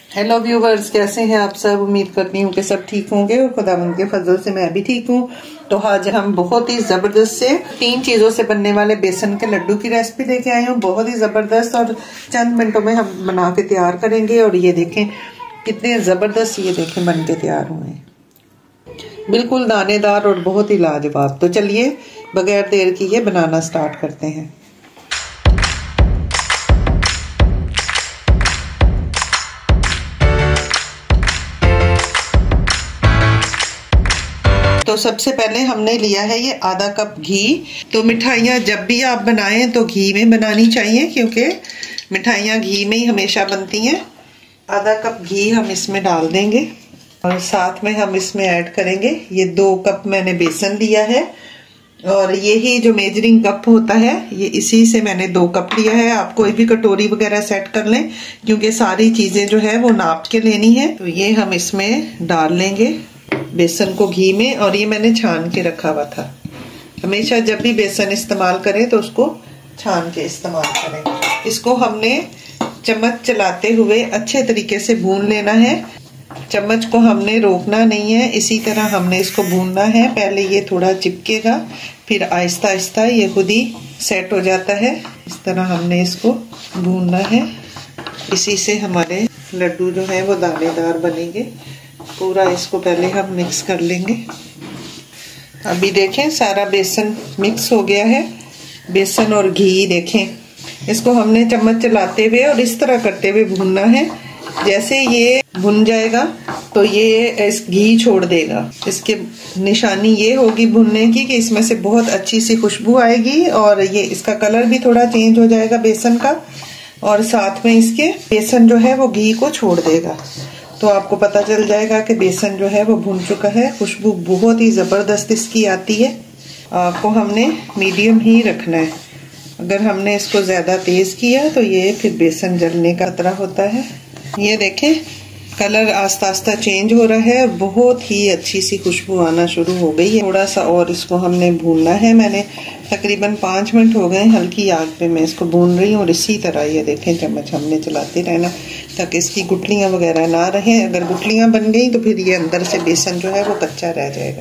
Hello viewers, कैसे हैं आप सब। उम्मीद करती हूँ कि सब ठीक होंगे और खुदावंद के फजल से मैं भी ठीक हूँ। तो आज हम बहुत ही जबरदस्त से 3 चीजों से बनने वाले बेसन के लड्डू की रेसिपी लेके आए हूँ। बहुत ही जबरदस्त और चंद मिनटों में हम बना के तैयार करेंगे। और ये देखें कितने जबरदस्त, ये देखें बन के तैयार हुए हैं, बिल्कुल दानेदार और बहुत ही लाजवाब। तो चलिए बगैर देर किए बनाना स्टार्ट करते हैं। तो सबसे पहले हमने लिया है ये आधा कप घी। तो मिठाइयाँ जब भी आप बनाएं तो घी में बनानी चाहिए, क्योंकि मिठाइयाँ घी में ही हमेशा बनती हैं। आधा कप घी हम इसमें डाल देंगे और साथ में हम इसमें ऐड करेंगे ये 2 कप मैंने बेसन लिया है। और यही जो मेजरिंग कप होता है, ये इसी से मैंने 2 कप लिया है। आप कोई भी कटोरी वगैरह सेट कर लें, क्योंकि सारी चीजें जो है वो नाप के लेनी है। तो ये हम इसमें डाल लेंगे बेसन को घी में। और ये मैंने छान के रखा हुआ था। हमेशा जब भी बेसन इस्तेमाल करें तो उसको छान के इस्तेमाल करें। इसको हमने चम्मच चलाते हुए अच्छे तरीके से भून लेना है। चम्मच को हमने रोकना नहीं है, इसी तरह हमने इसको भूनना है। पहले ये थोड़ा चिपकेगा, फिर आहिस्ता आहिस्ता ये खुद ही सेट हो जाता है। इस तरह हमने इसको भूनना है। इसी से हमारे लड्डू जो है वो दानेदार बनेंगे। पूरा इसको पहले हम मिक्स कर लेंगे। अभी देखें सारा बेसन मिक्स हो गया है। बेसन और घी देखें, इसको हमने चम्मच चलाते हुए और इस तरह करते हुए भूनना है। जैसे ये भुन जाएगा तो ये इस घी छोड़ देगा। इसके निशानी ये होगी भुनने की कि इसमें से बहुत अच्छी सी खुशबू आएगी और ये इसका कलर भी थोड़ा चेंज हो जाएगा बेसन का। और साथ में इसके बेसन जो है वो घी को छोड़ देगा। तो आपको पता चल जाएगा कि बेसन जो है वो भुन चुका है। खुशबू बहुत ही जबरदस्त इसकी आती है। आपको हमने मीडियम ही रखना है। अगर हमने इसको ज्यादा तेज किया तो ये फिर बेसन जलने का खतरा होता है। ये देखें कलर आस्ता आस्ता चेंज हो रहा है। बहुत ही अच्छी सी खुशबू आना शुरू हो गई है। थोड़ा सा और इसको हमने भूनना है। मैंने तकरीबन 5 मिनट हो गए हल्की आग पे मैं इसको भून रही हूँ। और इसी तरह ये देखें चम्मच हमने चलाते रहना ताकि इसकी गुठलियां वगैरह ना रहें। अगर गुठलियां बन गई तो फिर ये अंदर से बेसन जो है वो कच्चा रह जाएगा।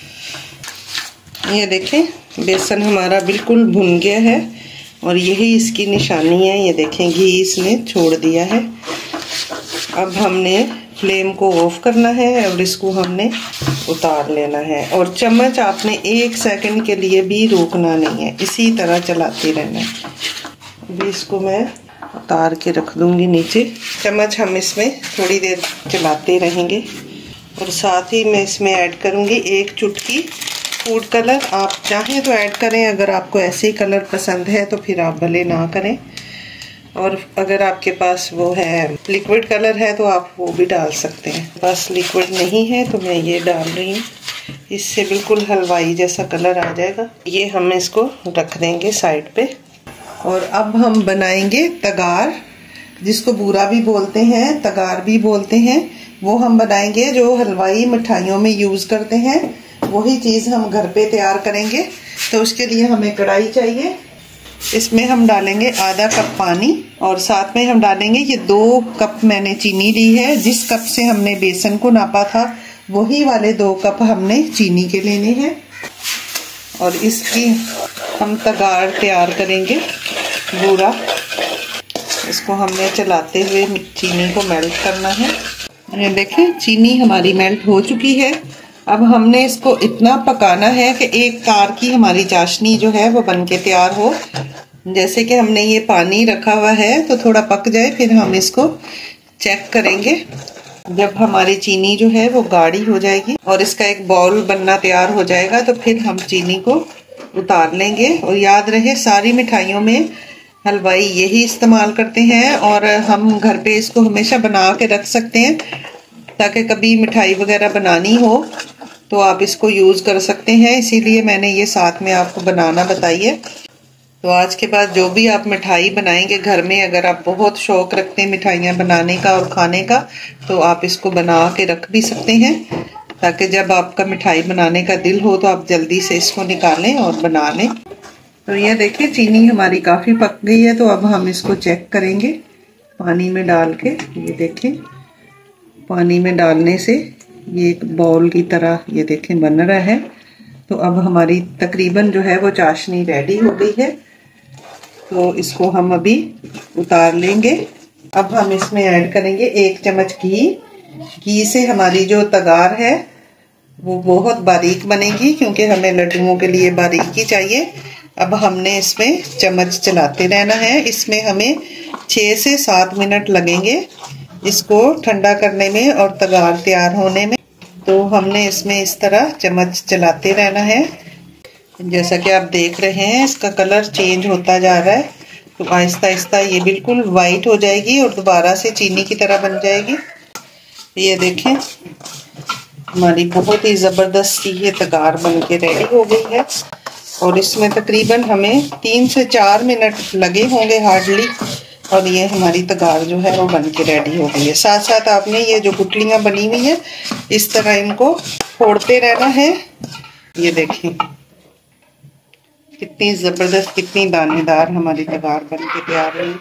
ये देखें बेसन हमारा बिल्कुल भुन गया है और यही इसकी निशानी है। ये देखें घी इसने छोड़ दिया है। अब हमने फ्लेम को ऑफ करना है और इसको हमने उतार लेना है। और चम्मच आपने 1 सेकंड के लिए भी रोकना नहीं है, इसी तरह चलाते रहना है। अभी इसको मैं उतार के रख दूंगी नीचे। चम्मच हम इसमें थोड़ी देर चलाते रहेंगे। और साथ ही मैं इसमें ऐड करूंगी 1 चुटकी फूड कलर। आप चाहें तो ऐड करें, अगर आपको ऐसे ही कलर पसंद है तो फिर आप भले ना करें। और अगर आपके पास वो है लिक्विड कलर है तो आप वो भी डाल सकते हैं। बस लिक्विड नहीं है तो मैं ये डाल रही हूँ। इससे बिल्कुल हलवाई जैसा कलर आ जाएगा। ये हम इसको रख देंगे साइड पे। और अब हम बनाएंगे तगार, जिसको बूरा भी बोलते हैं, तगार भी बोलते हैं। वो हम बनाएंगे जो हलवाई मिठाइयों में यूज करते हैं। वही चीज हम घर पे तैयार करेंगे। तो उसके लिए हमें कढ़ाई चाहिए। इसमें हम डालेंगे आधा कप पानी और साथ में हम डालेंगे ये 2 कप मैंने चीनी ली है। जिस कप से हमने बेसन को नापा था वही वाले 2 कप हमने चीनी के लेने हैं। और इसकी हम तगार तैयार करेंगे बूरा। इसको हमने चलाते हुए चीनी को मेल्ट करना है। ये देखें चीनी हमारी मेल्ट हो चुकी है। अब हमने इसको इतना पकाना है कि एक तार की हमारी चाशनी जो है वो बनके तैयार हो। जैसे कि हमने ये पानी रखा हुआ है तो थोड़ा पक जाए, फिर हम इसको चेक करेंगे। जब हमारी चीनी जो है वो गाढ़ी हो जाएगी और इसका एक बाउल बनना तैयार हो जाएगा तो फिर हम चीनी को उतार लेंगे। और याद रहे सारी मिठाइयों में हलवाई यही इस्तेमाल करते हैं। और हम घर पे इसको हमेशा बना के रख सकते हैं ताकि कभी मिठाई वगैरह बनानी हो तो आप इसको यूज कर सकते हैं। इसीलिए मैंने ये साथ में आपको बनाना बताई है। तो आज के बाद जो भी आप मिठाई बनाएंगे घर में, अगर आप बहुत शौक रखते हैं मिठाइयाँ बनाने का और खाने का, तो आप इसको बना के रख भी सकते हैं ताकि जब आपका मिठाई बनाने का दिल हो तो आप जल्दी से इसको निकालें और बना लें। तो ये देखिए चीनी हमारी काफ़ी पक गई है। तो अब हम इसको चेक करेंगे पानी में डाल के। ये देखें पानी में डालने से ये एक बॉल की तरह ये देखें बन रहा है। तो अब हमारी तकरीबन जो है वो चाशनी रेडी हो गई है। तो इसको हम अभी उतार लेंगे। अब हम इसमें ऐड करेंगे 1 चम्मच घी। घी से हमारी जो तगार है वो बहुत बारीक बनेगी, क्योंकि हमें लड्डुओं के लिए बारीकी चाहिए। अब हमने इसमें चम्मच चलाते रहना है। इसमें हमें 6 से 7 मिनट लगेंगे इसको ठंडा करने में और तगार तैयार होने में। तो हमने इसमें इस तरह चम्मच चलाते रहना है। जैसा कि आप देख रहे हैं इसका कलर चेंज होता जा रहा है। तो आहिस्ता आहिस्ता ये बिल्कुल वाइट हो जाएगी और दोबारा से चीनी की तरह बन जाएगी। ये देखें हमारी बहुत ही ज़बरदस्त ये तगार बन के रेडी हो गई है। और इसमें तकरीबन हमें 3 से 4 मिनट लगे होंगे हार्डली। और ये हमारी तगार जो है वो बन के रेडी हो गई है। साथ साथ आपने ये जो गुटलियाँ बनी हुई हैं इस तरह इनको फोड़ते रहना है। ये देखें कितनी ज़बरदस्त, कितनी दानेदार हमारी तगार बन के तैयार हुई।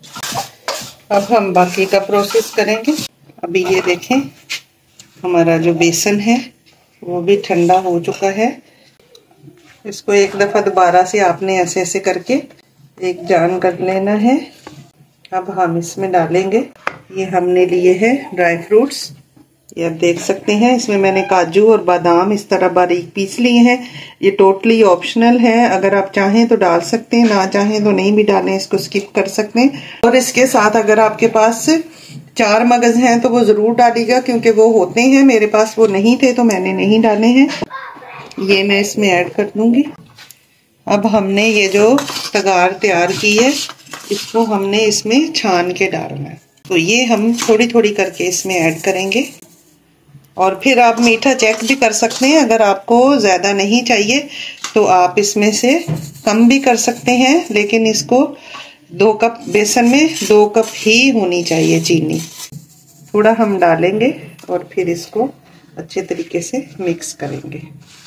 अब हम बाकी का प्रोसेस करेंगे। अभी ये देखें हमारा जो बेसन है वो भी ठंडा हो चुका है। इसको एक दफ़ा दोबारा से आपने ऐसे ऐसे करके एक जान कर लेना है। अब हम इसमें डालेंगे, ये हमने लिए हैं ड्राई फ्रूट्स। ये आप देख सकते हैं इसमें मैंने काजू और बादाम इस तरह बारीक पीस लिए हैं। ये टोटली ऑप्शनल है, अगर आप चाहें तो डाल सकते हैं, ना चाहें तो नहीं भी डालें, इसको स्किप कर सकते हैं। और इसके साथ अगर आपके पास 4 मगज हैं तो वो ज़रूर डालिएगा, क्योंकि वो होते हैं, मेरे पास वो नहीं थे तो मैंने नहीं डाले हैं। ये मैं इसमें ऐड कर दूंगी। अब हमने ये जो तगार तैयार की है इसको हमने इसमें छान के डालना है। तो ये हम थोड़ी थोड़ी करके इसमें ऐड करेंगे। और फिर आप मीठा चेक भी कर सकते हैं, अगर आपको ज़्यादा नहीं चाहिए तो आप इसमें से कम भी कर सकते हैं। लेकिन इसको 2 कप बेसन में 2 कप ही होनी चाहिए चीनी। थोड़ा हम डालेंगे और फिर इसको अच्छे तरीके से मिक्स करेंगे।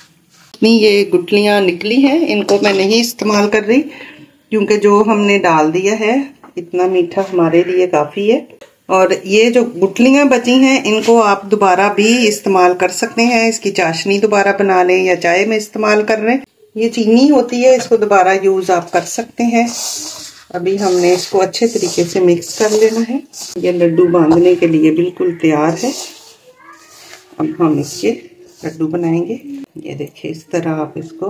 ये गुटलियाँ निकली हैं, इनको मैं नहीं इस्तेमाल कर रही, क्योंकि जो हमने डाल दिया है इतना मीठा हमारे लिए काफ़ी है। और ये जो गुटलियाँ बची हैं इनको आप दोबारा भी इस्तेमाल कर सकते हैं। इसकी चाशनी दोबारा बना लें या चाय में इस्तेमाल कर रहे हैं। ये चीनी होती है, इसको दोबारा यूज़ आप कर सकते हैं। अभी हमने इसको अच्छे तरीके से मिक्स कर लेना है। ये लड्डू बांधने के लिए बिल्कुल तैयार है। अब हम इसके लड्डू बनाएंगे। ये देखिए इस तरह आप इसको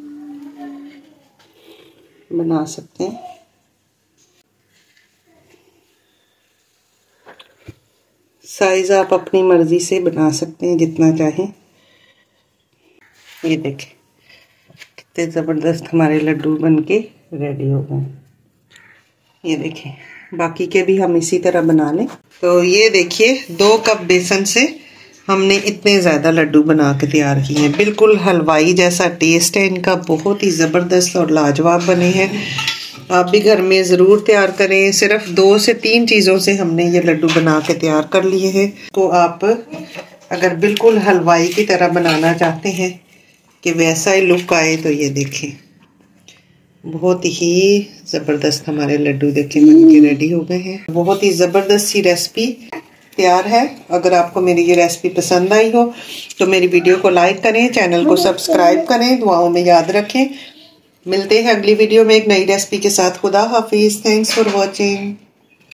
बना सकते हैं। साइज आप अपनी मर्जी से बना सकते हैं जितना चाहें। ये देखें कितने ज़बरदस्त हमारे लड्डू बनके रेडी हो गए। ये देखें बाकी के भी हम इसी तरह बना लें। तो ये देखिए 2 कप बेसन से हमने इतने ज़्यादा लड्डू बना के तैयार किए हैं। बिल्कुल हलवाई जैसा टेस्ट है इनका, बहुत ही ज़बरदस्त और लाजवाब बने हैं। आप भी घर में ज़रूर तैयार करें। सिर्फ 2 से 3 चीज़ों से हमने ये लड्डू बना के तैयार कर लिए हैं। तो आप अगर बिल्कुल हलवाई की तरह बनाना चाहते हैं कि वैसा ही लुक आए तो ये देखें बहुत ही ज़बरदस्त हमारे लड्डू देखें बन के रेडी हो गए हैं। बहुत ही ज़बरदस्त सी रेसिपी तैयार है। अगर आपको मेरी ये रेसिपी पसंद आई हो तो मेरी वीडियो को लाइक करें, चैनल को सब्सक्राइब करें, दुआओं में याद रखें। मिलते हैं अगली वीडियो में एक नई रेसिपी के साथ। खुदा हाफिज़। Thanks for watching.